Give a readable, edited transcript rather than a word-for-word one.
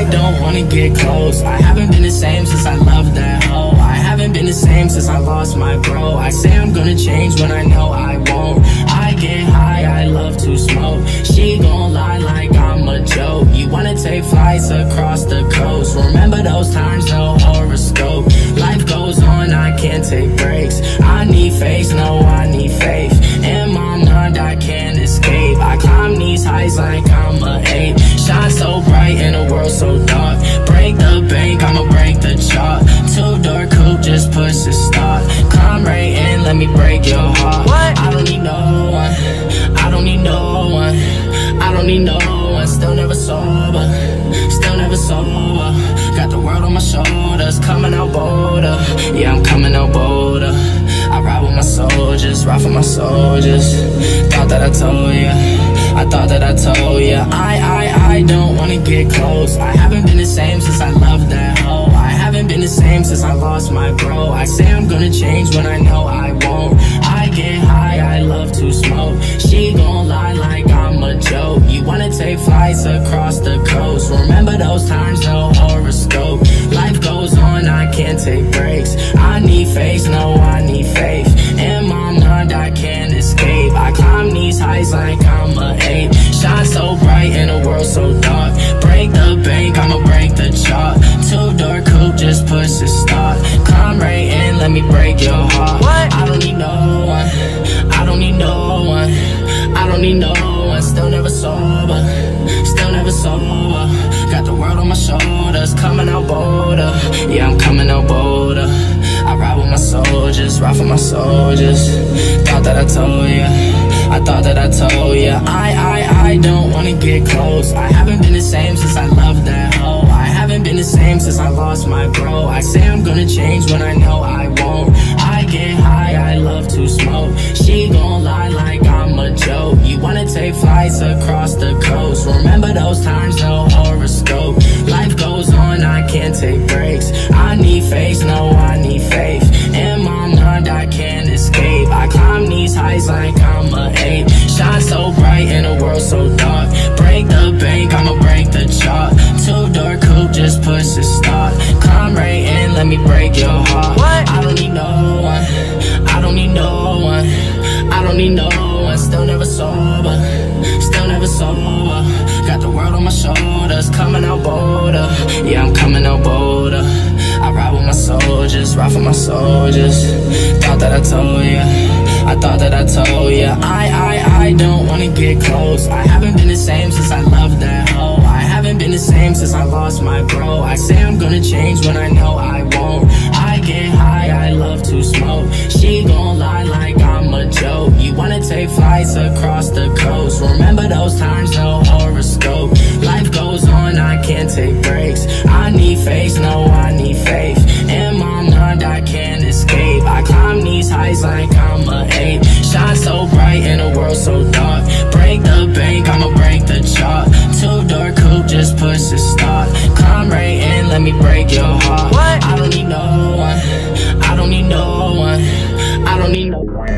don't wanna get close. I haven't been the same since I loved that hoe. I haven't been the same since I lost my bro. I say I'm gonna change when I know I won't. I get high, I love to smoke. She gon' lie like I'm a joke. You wanna take flights across the coast. Remember those times, no horoscope. Life goes on, I can't take breaks. I need faith, no, I need faith. In my mind, I can't escape. I climb these heights like I'm a ape. Shine so bright in a world so dark. Break the bank, I'ma break the chart. Two-door coupe, just push the start. Climb right in, let me break your heart. What? I don't need no one, I don't need no one, I don't need no one. Still never sober, still never sober. Got the world on my shoulders, coming out bolder. Yeah, I'm coming out bolder. I ride with my soldiers, ride for my soldiers. Thought that I told ya, I thought that I told ya. I don't wanna get close. I haven't been the same since I loved that hoe. I haven't been the same since I lost my bro. I say I'm gonna change when I know I won't. I get high, I love to smoke. She gon' lie like I'm a joke. You wanna take flights across the coast. Remember those times, no horoscope. Life goes on, I can't take breaks. I need faith, no, I need faith. In my mind, I can't escape. I climb these heights like I'm a ape. Shine so bright in a world so dark. Break the bank, I'ma break the chart. Two-door coupe, just push the start. Climb right in, let me break your heart. What? I don't need no one, I don't need no one, I don't need no one. Still never sober, still never sober. Got the world on my shoulders, coming out bolder. Yeah, I'm coming out bolder. I ride with my soldiers, ride for my soldiers. Thought that I told ya, I thought that I told ya. I don't wanna get close. I haven't been the same since I loved that hoe. I haven't been the same since I lost my bro. I say I'm gonna change when I know I won't. I get high, I love to smoke. She gon' lie like I'm a joke. You wanna take flights across the coast. Remember those times, no horoscope. Life goes on, I can't take breaks. I need faith, no, I need faith. In my mind, I can't escape. I climb these heights like I'm a ape. Shine so bright in a world so dark. Break the bank, I'ma break the chart. Two-door coupe, just push the start. Climb right in, let me break your heart. What? I don't need no one, I don't need no one, I don't need no one. Still never sober, still never sober. Got the world on my shoulders, coming out bolder. Yeah, I'm coming out bolder. I ride with my soldiers, ride for my soldiers. Thought that I told ya, I thought that I told ya. I don't wanna get close. I haven't been the same since I loved that hoe. I haven't been the same since I lost my bro. I say I'm gonna change when I know I won't. I get high, I love to smoke. She gon' lie like I'm a joke. You wanna take flights across the coast. Remember those times, no horoscope. Life goes on, I can't take breaks. I need faith, no, I need faith. In my mind, I can't escape. I climb these heights like I'm a ape. Shine so bright in a world so dark. Break the bank, I'ma break the chart. Two-door coupe, just push the start. Climb right in, let me break your heart. What? I don't need no one, I don't need no one, I don't need no one.